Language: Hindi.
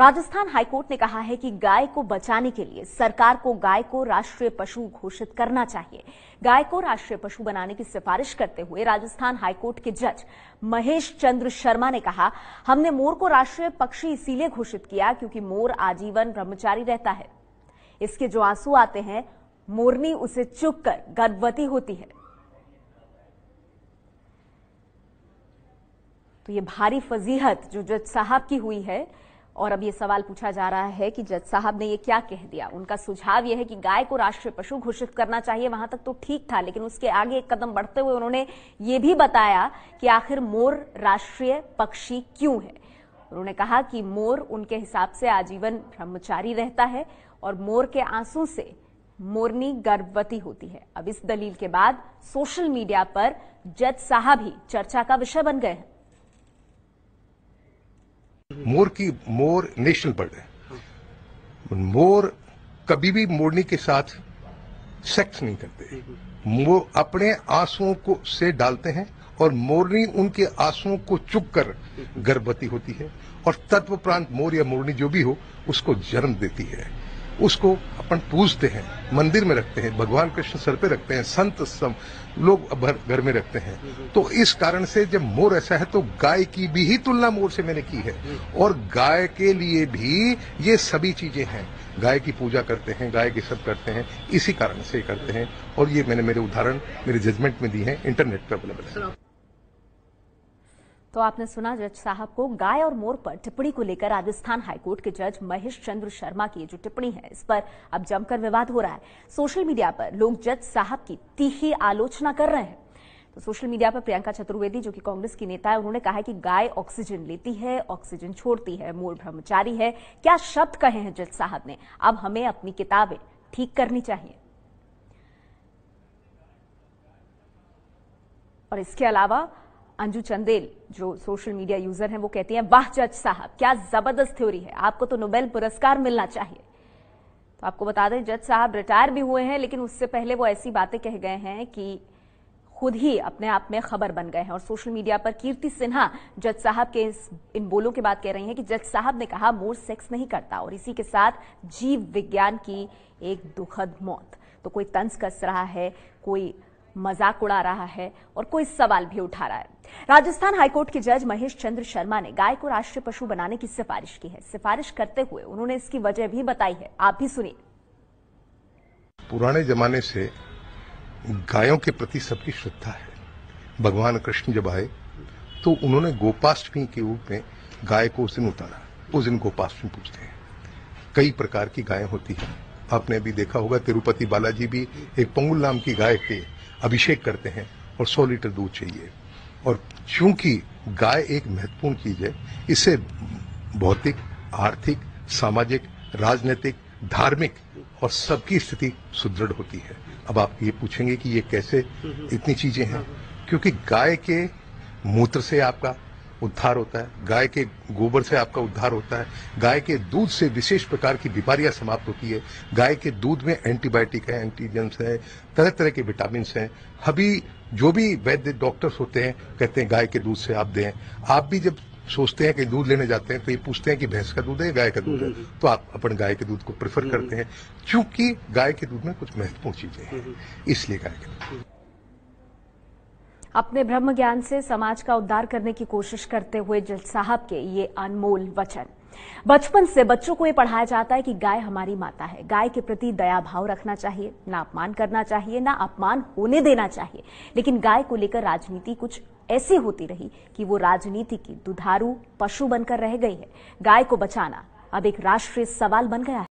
राजस्थान हाईकोर्ट ने कहा है कि गाय को बचाने के लिए सरकार को गाय को राष्ट्रीय पशु घोषित करना चाहिए। गाय को राष्ट्रीय पशु बनाने की सिफारिश करते हुए राजस्थान हाईकोर्ट के जज महेश चंद्र शर्मा ने कहा, हमने मोर को राष्ट्रीय पक्षी इसीलिए घोषित किया क्योंकि मोर आजीवन ब्रह्मचारी रहता है। इसके जो आंसू आते हैं, मोरनी उसे चुग कर गर्भवती होती है। तो ये भारी फजीहत जो जज साहब की हुई है, और अब ये सवाल पूछा जा रहा है कि जज साहब ने ये क्या कह दिया। उनका सुझाव यह है कि गाय को राष्ट्रीय पशु घोषित करना चाहिए। वहां तक तो ठीक था, लेकिन उसके आगे एक कदम बढ़ते हुए उन्होंने ये भी बताया कि आखिर मोर राष्ट्रीय पक्षी क्यों है। उन्होंने कहा कि मोर उनके हिसाब से आजीवन ब्रह्मचारी रहता है और मोर के आंसू से मोरनी गर्भवती होती है। अब इस दलील के बाद सोशल मीडिया पर जज साहब ही चर्चा का विषय बन गए हैं। मोर नेशनल बर्ड है। मोर कभी भी मोरनी के साथ सेक्स नहीं करते। मोर अपने आंसुओं को से डालते हैं और मोरनी उनके आंसुओं को चुग कर गर्भवती होती है और तत्वोपरांत मोर या मोरनी जो भी हो उसको जन्म देती है। उसको अपन पूजते हैं, मंदिर में रखते हैं, भगवान कृष्ण सर पे रखते हैं, संत लोग घर में रखते हैं। तो इस कारण से जब मोर ऐसा है तो गाय की भी ही तुलना मोर से मैंने की है। और गाय के लिए भी ये सभी चीजें हैं। गाय की पूजा करते हैं, गाय की सब करते हैं, इसी कारण से करते हैं। और ये मैंने मेरे उदाहरण मेरे जजमेंट में दी है, इंटरनेट पर अवेलेबल है। तो आपने सुना जज साहब को। गाय और मोर पर टिप्पणी को लेकर राजस्थान हाईकोर्ट के जज महेश चंद्र शर्मा की जो टिप्पणी है, इस पर अब जमकर विवाद हो रहा है। सोशल मीडिया पर लोग जज साहब की तीखी आलोचना कर रहे हैं। तो सोशल मीडिया पर प्रियंका चतुर्वेदी, जो कि कांग्रेस की नेता है, उन्होंने कहा है कि गाय ऑक्सीजन लेती है, ऑक्सीजन छोड़ती है, मोर ब्रह्मचारी है। क्या शब्द कहे हैं जज साहब ने। अब हमें अपनी किताबें ठीक करनी चाहिए। और इसके अलावा अंजू चंदेल, जो सोशल मीडिया यूजर हैं, वो कहती हैं, वाह जज साहब, क्या जबरदस्त थ्योरी है, आपको तो नोबेल पुरस्कार मिलना चाहिए। तो आपको बता दें, जज साहब रिटायर भी हुए हैं, लेकिन उससे पहले वो ऐसी बातें कह गए हैं कि खुद ही अपने आप में खबर बन गए हैं। और सोशल मीडिया पर कीर्ति सिन्हा जज साहब के इन बोलों के बाद कह रही हैं कि जज साहब ने कहा मोर सेक्स नहीं करता और इसी के साथ जीव विज्ञान की एक दुखद मौत। तो कोई तंज कस रहा है, कोई मजाक उड़ा रहा है और कोई सवाल भी उठा रहा है। राजस्थान हाईकोर्ट के जज महेश चंद्र शर्मा ने गाय को राष्ट्रीय पशु बनाने की सिफारिश की है। सिफारिश करते हुए उन्होंने इसकी वजह भी बताई है, आप भी सुनिए। पुराने जमाने से गायों के प्रति सबकी श्रद्धा है। भगवान कृष्ण जब आए तो उन्होंने गोपाष्टमी के रूप में गाय को उस दिन उतारा। उस दिन गोपाष्टमी पूजते हैं। कई प्रकार की गायें होती हैं। आपने भी देखा होगा, तिरुपति बालाजी भी एक पंगुल नाम की गाय के अभिषेक करते हैं और 100 लीटर दूध चाहिए। और चूंकि गाय एक महत्वपूर्ण चीज है, इससे भौतिक, आर्थिक, सामाजिक, राजनीतिक, धार्मिक और सबकी स्थिति सुदृढ़ होती है। अब आप ये पूछेंगे कि ये कैसे इतनी चीजें हैं, क्योंकि गाय के मूत्र से आपका उद्धार होता है, गाय के गोबर से आपका उद्धार होता है, गाय के दूध से विशेष प्रकार की बीमारियां समाप्त होती है। गाय के दूध में एंटीबायोटिक है, एंटीजेंस है, तरह तरह के विटामिन हैं। अभी जो भी वैद्य डॉक्टर्स होते हैं कहते हैं गाय के दूध से आप दें। आप भी जब सोचते हैं कि दूध लेने जाते हैं तो ये पूछते हैं कि भैंस का दूध है या गाय का दूध है, तो आप अपन गाय के दूध को प्रेफर करते हैं, क्योंकि गाय के दूध में कुछ महत्वपूर्ण चीजें हैं, इसलिए गाय के दूध। अपने ब्रह्म ज्ञान से समाज का उद्धार करने की कोशिश करते हुए जज साहब के ये अनमोल वचन। बचपन से बच्चों को ये पढ़ाया जाता है कि गाय हमारी माता है, गाय के प्रति दया भाव रखना चाहिए, ना अपमान करना चाहिए, ना अपमान होने देना चाहिए। लेकिन गाय को लेकर राजनीति कुछ ऐसी होती रही कि वो राजनीति की दुधारू पशु बनकर रह गई है। गाय को बचाना अब एक राष्ट्रीय सवाल बन गया है।